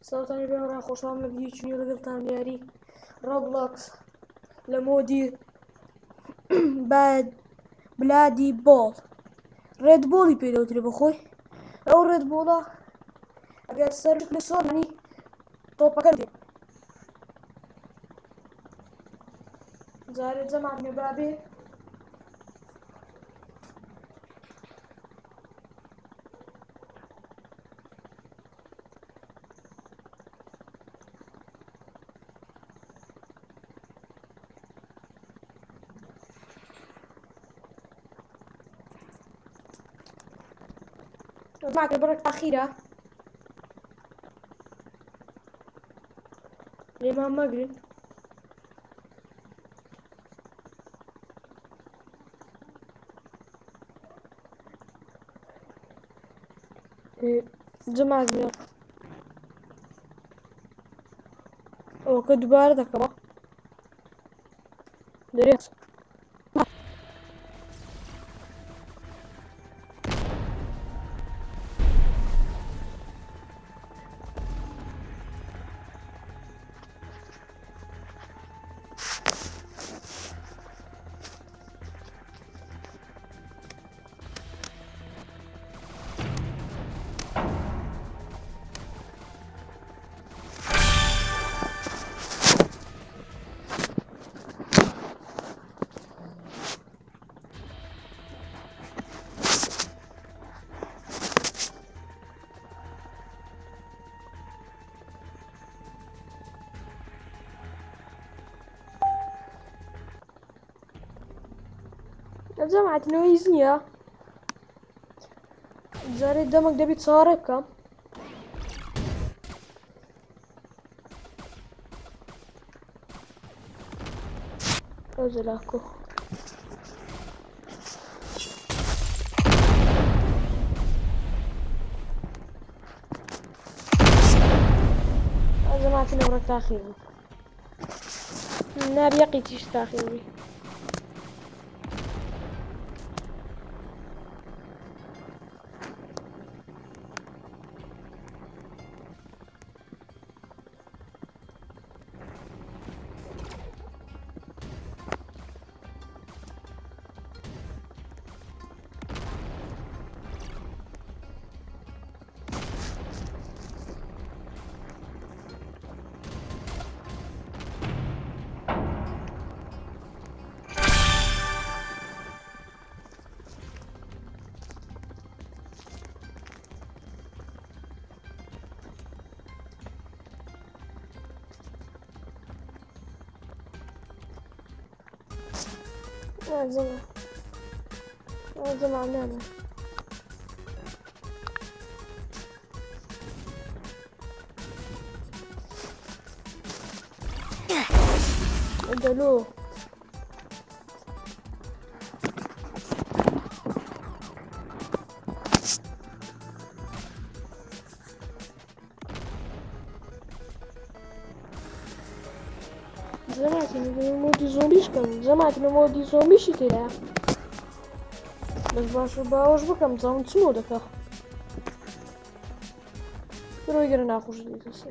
ساڵتانی بێوەڕا خۆشحاڵم لە ڤیدیۆ لەگەڵتان یاری ڕۆبلۆکس لە مۆدی بلادی بۆڵ ڕێدبۆڵی پێدەوترێ بەخۆی ئەو ڕێدبۆڵە ئەگەر سەرت لە سۆڵانی تۆپەکە دێ جارێ جەمات نێبابێ معك البركة الأخيرة الإمام مغرب جماعة زميل أو كدبار ذكره دريت جماعة نويزنيا جاري دمك دبي تصارك كم أزلاكو جماعة نورك تاخير النار يقيتيش تاخيري زمان نعمل دلو زماني مودي زومبيش كم زماني مودي زومبيش كده بس باش باوش بكم زمان سمودك روي قرنا خوش دي تصير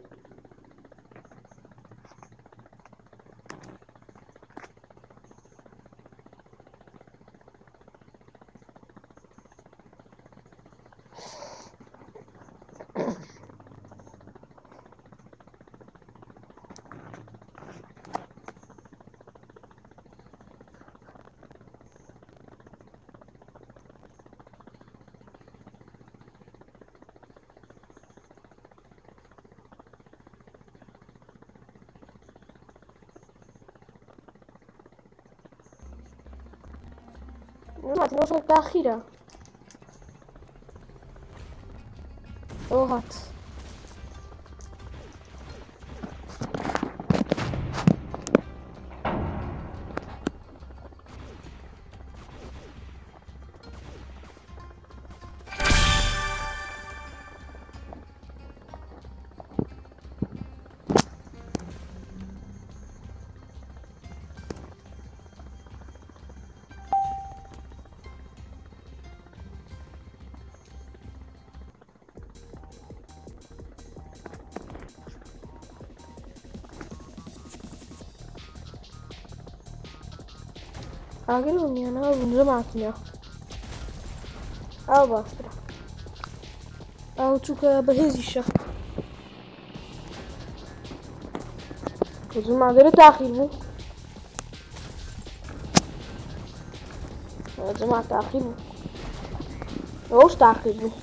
ما تنوصل تأخيرا هات اگرم میانه اونجا معتنیا او باسترا او چوكا بهزيشة وزن معذرة تأخير بو يا جماعة تأخير بو اوش تأخير بو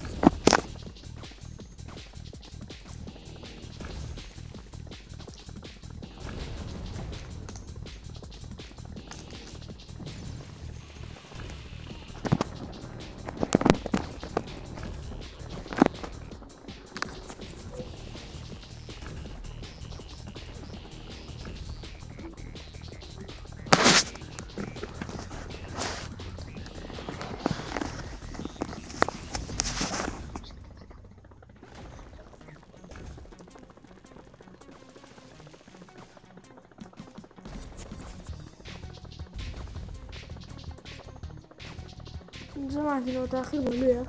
جماعة لو تأخير بولويا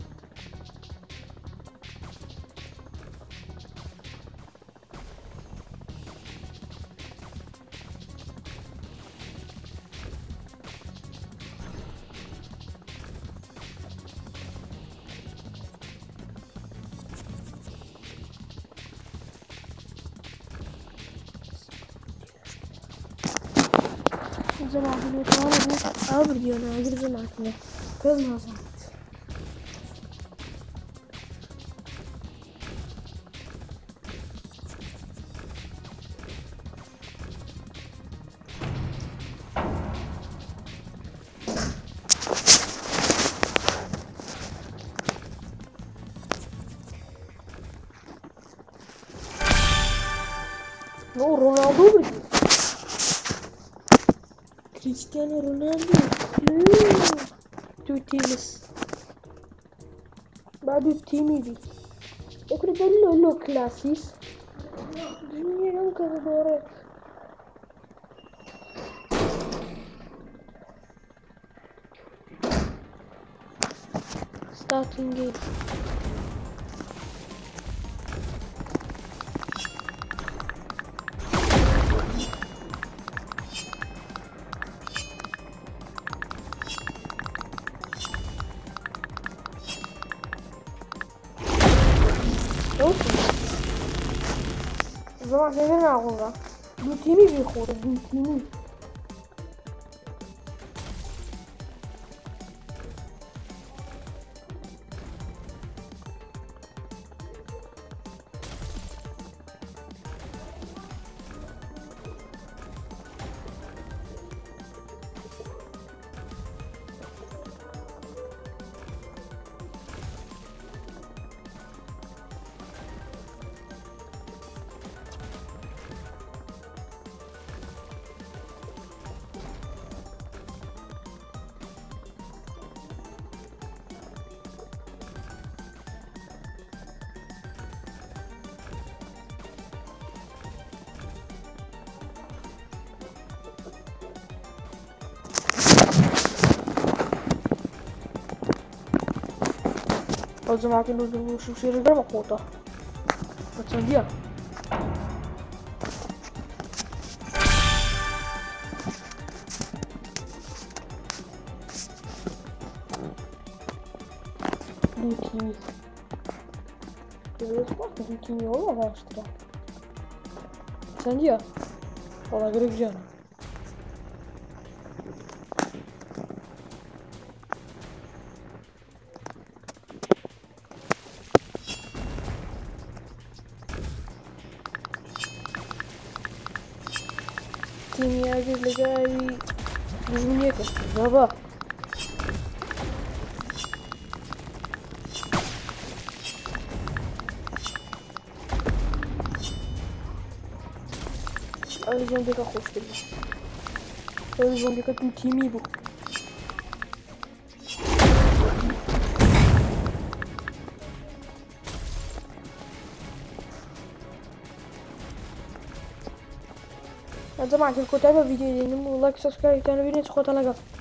جماعة لو تأخير أو فيديو أنا أقدر جماعتنا كذا ما صار نو رونالدو برجع كريستيانو رونالدو تو تيمس بعد التيمي دي يكون له كلاسيس جميع ينقذ دورات starting game جماعة نبي نعوضها دو تيمي بيخور دو تيمي O جماعة نقول شو شيء غير مقوطة بتسنديها دوتيمي كيف سمعت دوتيمي والله ما اشتري بتسنديها والله غير جانا تيمي عجز لجاي بجميكا بابا أنا جنبك أخوش بالله أنا جنبك تو تيمي بو يا جماعة الكتابة فيديو لايك سبسكرايب تاني فيديو تخوت أنا